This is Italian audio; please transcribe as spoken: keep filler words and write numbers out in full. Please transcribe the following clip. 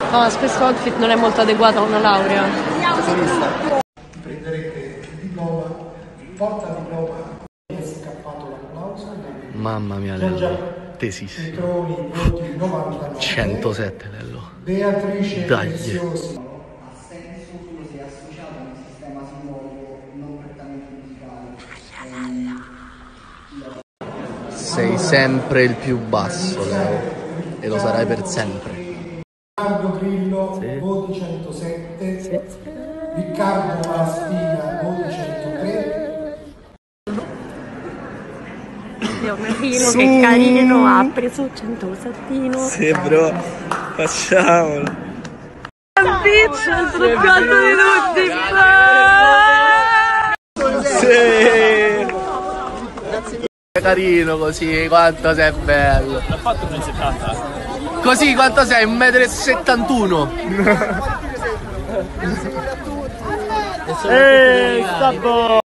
No, questo outfit non è molto adeguato a una laurea. Prenderete il diploma, il portadiploma, è scappato l'applauso. Mamma mia, Lello. Tesissimo. Petroni, voti novantanove. centosette, Lello. Beatrice Dai. Preziosi. Ha senso solo se è associato a un sistema simbolico non prettamente musicale. Sei sempre il più basso, Leo. E lo sarai per sempre. Riccardo Grillo, Sì. voti centosette. Sì. Riccardo Malastina, voti centotré. Dio Merino, che carino, ha preso centosettino. Sì, bro. Facciamolo. Bitch, è stato più alto di tutti. Sì. È carino così, quanto sei bello. L'ha fatto uno settanta. Così quanto sei? un metro e settantuno. Eeeh, sta buono.